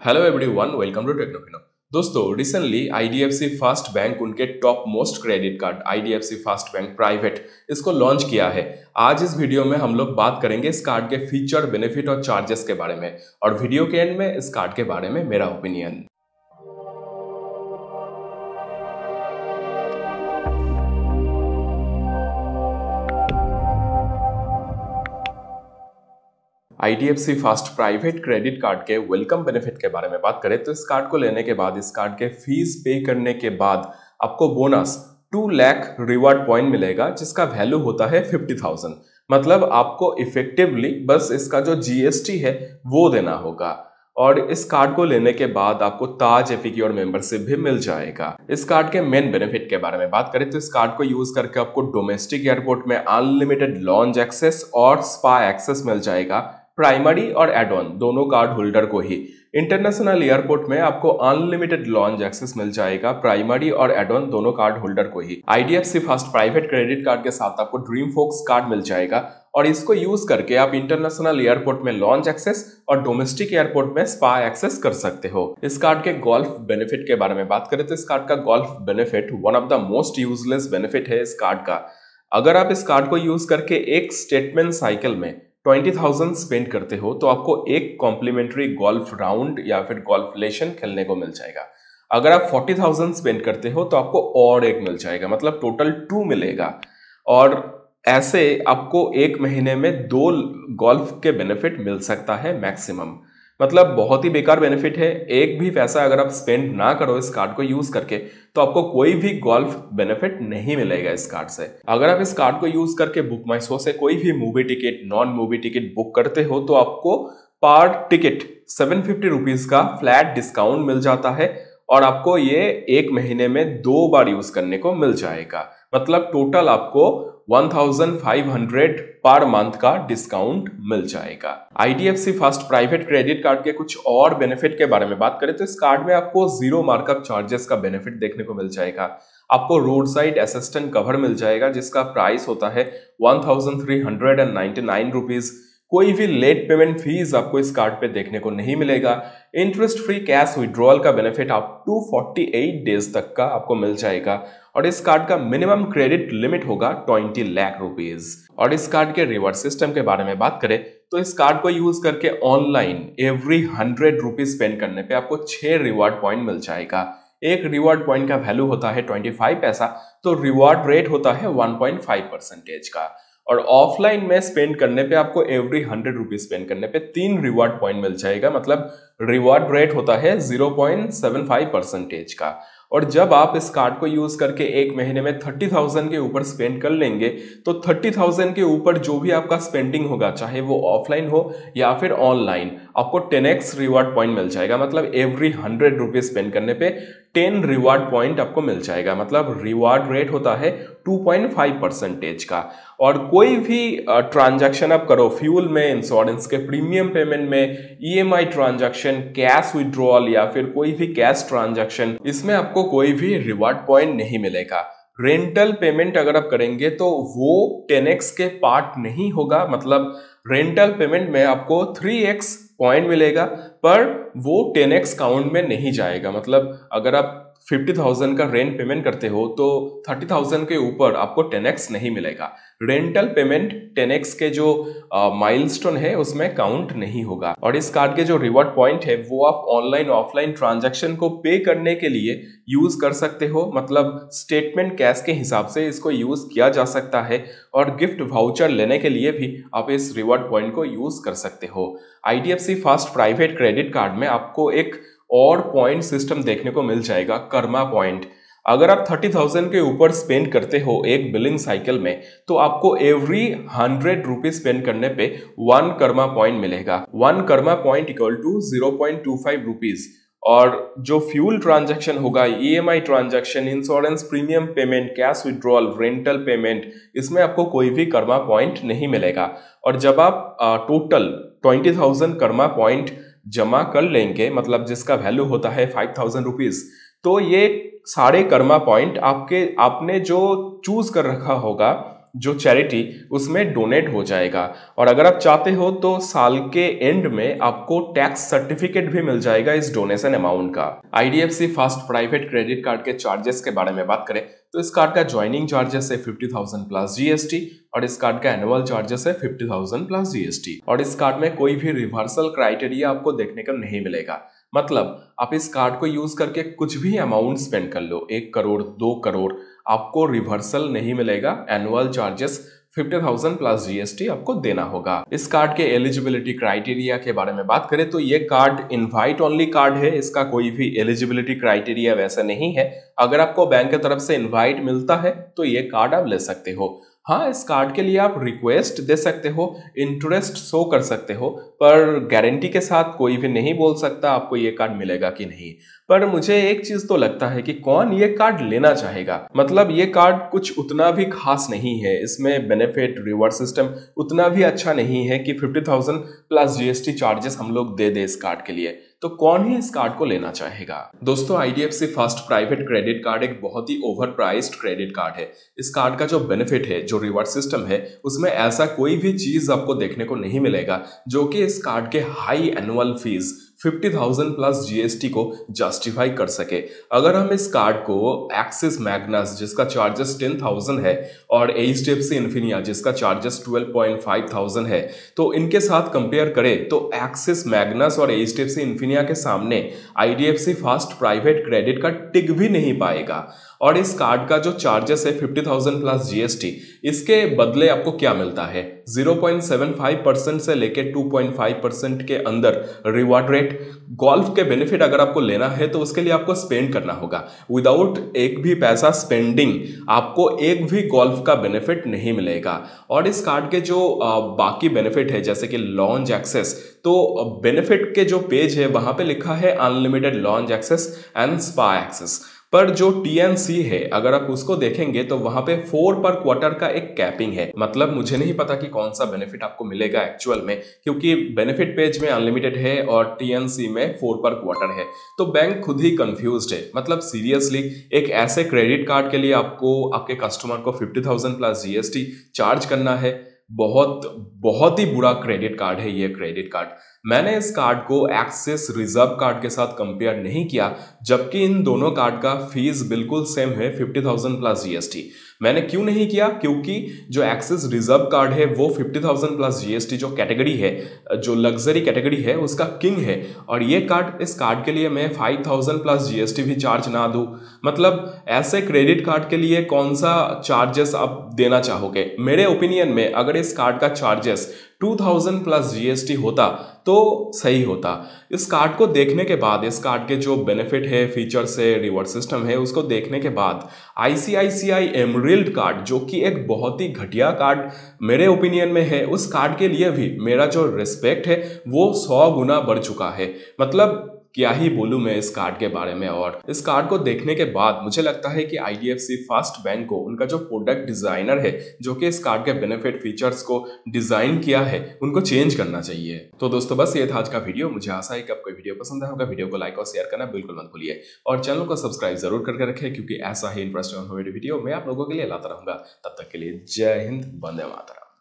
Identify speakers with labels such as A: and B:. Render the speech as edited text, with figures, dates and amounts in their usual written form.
A: Hello everyone, welcome to Technofino. दोस्तों, recently IDFC First Bank उनके top most credit card IDFC First Bank private इसको launch किया है। आज इस वीडियो में हम लोग बात करेंगे इस कार्ड के फीचर, बेनिफिट और चार्जेस के बारे में, और वीडियो के एंड में इस कार्ड के बारे में मेरा opinion. IDFC first private credit card के वेलकम बेनिफिट के बारे में बात करें तो इस कार्ड को लेने के बाद, इस कार्ड के फीस पे करने के बाद आपको बोनस 2 लाख रिवार्ड पॉइंट मिलेगा, जिसका वैल्यू होता है 50,000। मतलब आपको इफेक्टिवली बस इसका जो जीएसटी है वो देना होगा। और इस कार्ड को लेने के बाद आपको ताज एफिक्योर मेंबरशिप भी मिल जाएगा। इस कार्ड के मेन बेनिफिट के बारे में बात करें तो इस कार्ड को यूज करके आपको डोमेस्टिक एयरपोर्ट में अनलिमिटेड लॉन्च एक्सेस और स्पा एक्सेस मिल जाएगा, प्राइमरी और एड ऑन दोनों कार्ड होल्डर को ही। इंटरनेशनल एयरपोर्ट में आपको अनलिमिटेड लॉन्च एक्सेस मिल जाएगा, प्राइमरी और एड ऑन दोनों कार्ड होल्डर को ही। IDFC first private credit card के साथ आपको ड्रीम फोक्स कार्ड मिल जाएगा, और इसको यूज करके आप इंटरनेशनल एयरपोर्ट में लॉन्च एक्सेस और डोमेस्टिक एयरपोर्ट में स्पा एक्सेस कर सकते हो। इस कार्ड के गोल्फ बेनिफिट के बारे में बात करें तो इस कार्ड का golf benefit one of the most useless benefit है इस कार्ड का। अगर आप इस कार्ड को यूज करके एक स्टेटमेंट साइकिल में 20,000 स्पेंड करते हो तो आपको एक कॉम्प्लीमेंट्री गोल्फ राउंड या फिर गोल्फ लेशन खेलने को मिल जाएगा। अगर आप 40,000 स्पेंड करते हो तो आपको और एक मिल जाएगा, मतलब टोटल 2 मिलेगा। और ऐसे आपको एक महीने में 2 गोल्फ के बेनिफिट मिल सकता है मैक्सिमम। मतलब बहुत ही बेकार बेनिफिट है। एक भी पैसा अगर आप स्पेंड ना करो इस कार्ड को यूज करके तो आपको कोई भी गोल्फ बेनिफिट नहीं मिलेगा इस कार्ड से। अगर आप इस कार्ड को यूज करके बुक माई शो से कोई भी movie ticket, non movie ticket book करते हो तो आपको पर टिकट 750 रुपीज का फ्लैट डिस्काउंट मिल जाता है, और आपको ये एक महीने में 2 बार यूज करने को मिल जाएगा। मतलब टोटल आपको 1500 पर मंथ का डिस्काउंट मिल जाएगा। IDFC first private credit card के कुछ और बेनिफिट के बारे में बात करें तो इस कार्ड में आपको 0 मार्कअप चार्जेस का बेनिफिट देखने को मिल जाएगा। आपको रोड साइड असिस्टेंट कवर मिल जाएगा, जिसका प्राइस होता है 1399 रुपीज। कोई भी लेट पेमेंट फीस आपको इस कार्ड पे देखने को नहीं मिलेगा। इंटरेस्ट फ्री कैश विड्रॉल का बेनिफिट अप टू 48 डेज तक का आपको मिल जाएगा, और इस कार्ड का मिनिमम क्रेडिट लिमिट होगा 20 लाख रुपीज। और इस कार्ड के रिवार्ड सिस्टम के बारे में बात करें तो इस कार्ड को यूज करके ऑनलाइन एवरी 100 रुपीज स्पेंड करने पे आपको 6 रिवार्ड पॉइंट मिल जाएगा। एक रिवार्ड पॉइंट का वैल्यू होता है 25 पैसा, तो रिवार्ड रेट होता है 1.5% का। और ऑफलाइन में स्पेंड करने पे आपको एवरी 100 रुपीज स्पेंड करने पे 3 रिवार्ड पॉइंट मिल जाएगा, मतलब रिवार्ड रेट होता है 0.75% का। और जब आप इस कार्ड को यूज करके एक महीने में 30,000 के ऊपर स्पेंड कर लेंगे तो 30,000 के ऊपर जो भी आपका स्पेंडिंग होगा, चाहे वो ऑफलाइन हो या फिर ऑनलाइन, आपको 10x रिवार्ड पॉइंट मिल जाएगा। मतलब एवरी 100 रुपीज स्पेंड करने पे 10 रिवार्ड पॉइंट आपको मिल जाएगा। मतलब रिवार्ड रेट होता है 2.5% का। और कोई भी ट्रांजैक्शन आप करो, फ्यूल में, इंश्योरेंस के प्रीमियम पेमेंट में, ईएमआई ट्रांजैक्शन, कैश विड्रॉल या फिर कोई भी कैश ट्रांजैक्शन, इसमें आपको कोई भी रिवार्ड पॉइंट नहीं मिलेगा। रेंटल पेमेंट अगर आप करेंगे तो वो 10x के पार्ट नहीं होगा। मतलब रेंटल पेमेंट में आपको 3x पॉइंट मिलेगा, पर वो 10x काउंट में नहीं जाएगा। मतलब अगर आप 50,000 का रेंट पेमेंट करते हो तो 30,000 के ऊपर आपको 10x नहीं मिलेगा। रेंटल पेमेंट 10x के जो माइलस्टोन है उसमें काउंट नहीं होगा। और इस कार्ड के जो रिवॉर्ड पॉइंट है वो आप ऑनलाइन ऑफलाइन ट्रांजैक्शन को पे करने के लिए यूज कर सकते हो। मतलब स्टेटमेंट कैश के हिसाब से इसको यूज किया जा सकता है, और गिफ्ट वाउचर लेने के लिए भी आप इस रिवॉर्ड पॉइंट को यूज कर सकते हो। IDFC first private credit card में आपको एक और पॉइंट सिस्टम देखने को मिल जाएगा, कर्मा पॉइंट। अगर आप 30,000 के ऊपर स्पेंड करते हो एक बिलिंग साइकिल में तो आपको एवरी 100 रुपीज स्पेंड करने पे 1 कर्मा पॉइंट मिलेगा। 1 karma point equal to 0.25 rupees. और जो फ्यूल ट्रांजैक्शन होगा, EMI transaction, insurance premium payment, cash withdrawal, rental payment, इसमें आपको कोई भी कर्मा पॉइंट नहीं मिलेगा। और जब आप टोटल 20,000 कर्मा पॉइंट जमा कर लेंगे, मतलब जिसका वैल्यू होता है 5,000 रुपीज, तो ये सारे कर्मा पॉइंट आपने जो चूज कर रखा होगा जो चैरिटी उसमें डोनेट हो जाएगा। और अगर आप चाहते हो तो साल के एंड में आपको टैक्स सर्टिफिकेट भी मिल जाएगा इस डोनेशन अमाउंट का। IDFC first private credit card के चार्जेस के बारे में बात करें तो इस कार्ड का ज्वाइनिंग चार्जेस है 50,000 प्लस जीएसटी और इस कार्ड का एनुअल चार्जेस है 50,000 प्लस जीएसटी। और इस कार्ड में कोई भी रिवर्सल क्राइटेरिया आपको देखने को नहीं मिलेगा। मतलब आप इस कार्ड को यूज करके कुछ भी अमाउंट स्पेंड कर लो, 1 करोड़ 2 करोड़, आपको रिवर्सल नहीं मिलेगा। एनुअल चार्जेस 50,000 प्लस जीएसटी आपको देना होगा। इस कार्ड के एलिजिबिलिटी क्राइटेरिया के बारे में बात करें तो ये कार्ड इनवाइट ओनली कार्ड है, इसका कोई भी एलिजिबिलिटी क्राइटेरिया वैसा नहीं है। अगर आपको बैंक की तरफ से इनवाइट मिलता है तो ये कार्ड आप ले सकते हो। हाँ, इस कार्ड के लिए आप रिक्वेस्ट दे सकते हो, इंटरेस्ट शो कर सकते हो, पर गारंटी के साथ कोई भी नहीं बोल सकता आपको ये कार्ड मिलेगा कि नहीं। पर मुझे एक चीज तो लगता है कि कौन ये कार्ड लेना चाहेगा। मतलब ये कार्ड कुछ उतना भी खास नहीं है, इसमें बेनिफिट रिवॉर्ड सिस्टम उतना भी अच्छा नहीं है कि 50,000 प्लस जीएसटी चार्जेस हम लोग दे दे इस कार्ड के लिए। तो कौन ही इस कार्ड को लेना चाहेगा। दोस्तों, IDFC first private credit card एक बहुत ही ओवर प्राइस्ड क्रेडिट कार्ड है। इस कार्ड का जो बेनिफिट है, जो रिवॉर्ड सिस्टम है, उसमें ऐसा कोई भी चीज आपको देखने को नहीं मिलेगा जो कि इस कार्ड के high annual fee 50,000 plus GST को जस्टिफाई कर सके। अगर हम इस कार्ड को एक्सिस मैग्नस जिसका चार्जेस 10,000 है और एचडीएफसी इन्फिनिया जिसका चार्जेस 12,500 है, तो इनके साथ कंपेयर करें तो एक्सिस मैग्नस और एचडीएफसी इन्फिनिया के सामने IDFC first private credit card tick भी नहीं पाएगा। और इस कार्ड का जो चार्जेस है 50,000 प्लस जीएसटी, इसके बदले आपको क्या मिलता है, 0.75% से लेके 2.5% के अंदर रिवॉर्ड रेट। गोल्फ के बेनिफिट अगर आपको लेना है तो उसके लिए आपको स्पेंड करना होगा। विदाउट एक भी पैसा स्पेंडिंग आपको एक भी गोल्फ का बेनिफिट नहीं मिलेगा। और इस कार्ड के जो बाकी बेनिफिट है जैसे कि लॉन्च एक्सेस, तो बेनिफिट के जो पेज है वहां पे लिखा है unlimited lounge access and spa access, पर जो टीएनसी है अगर आप उसको देखेंगे तो वहां पे 4 पर क्वार्टर का एक कैपिंग है। मतलब मुझे नहीं पता कि कौन सा बेनिफिट आपको मिलेगा एक्चुअल में, क्योंकि बेनिफिट पेज में अनलिमिटेड है और टीएनसी में 4 पर क्वार्टर है। तो बैंक खुद ही कंफ्यूज्ड है। मतलब सीरियसली एक ऐसे क्रेडिट कार्ड के लिए आपको आपके कस्टमर को 50,000 प्लस जीएसटी चार्ज करना है। बहुत ही बुरा क्रेडिट कार्ड है ये क्रेडिट कार्ड। मैंने इस कार्ड को एक्सिस रिजर्व कार्ड के साथ कंपेयर नहीं किया, जबकि इन दोनों कार्ड का फीस बिल्कुल सेम है 50,000 प्लस जीएसटी। मैंने क्यों नहीं किया, क्योंकि जो एक्सिस रिजर्व कार्ड है वो 50,000 प्लस जीएसटी जो कैटेगरी है, जो लग्जरी कैटेगरी है, उसका किंग है। और ये कार्ड, इस कार्ड के लिए मैं 5,000 प्लस जीएसटी भी चार्ज ना दूं। मतलब ऐसे क्रेडिट कार्ड के लिए कौन सा चार्जेस आप देना चाहोगे। मेरे ओपिनियन में अगर इस कार्ड का चार्जेस 2,000 प्लस जीएसटी होता तो सही होता। इस कार्ड को देखने के बाद, इस कार्ड के जो बेनिफिट है, फीचर्स है, रिवॉर्ड सिस्टम है, उसको देखने के बाद आईसीआईसीआई एमरिल्ड कार्ड जो कि एक बहुत ही घटिया कार्ड मेरे ओपिनियन में है, उस कार्ड के लिए भी मेरा जो रिस्पेक्ट है वो 100 गुना बढ़ चुका है। मतलब क्या ही बोलूं मैं इस कार्ड के बारे में। और इस कार्ड को देखने के बाद मुझे लगता है कि आईडीएफसी फर्स्ट बैंक को उनका जो प्रोडक्ट डिजाइनर है जो कि इस कार्ड के बेनिफिट फीचर्स को डिजाइन किया है, उनको चेंज करना चाहिए। तो दोस्तों, बस ये था आज का वीडियो। मुझे आशा है कि आपको वीडियो पसंद आया होगा। वीडियो को लाइक और शेयर करना बिल्कुल मत भूलिए और चैनल को सब्सक्राइब जरूर करके रखें, क्योंकि ऐसा ही इंटरेस्टिंग वीडियो मैं आप लोगों के लिए लाता रहूंगा। तब तक के लिए जय हिंद, वंदे मातरम।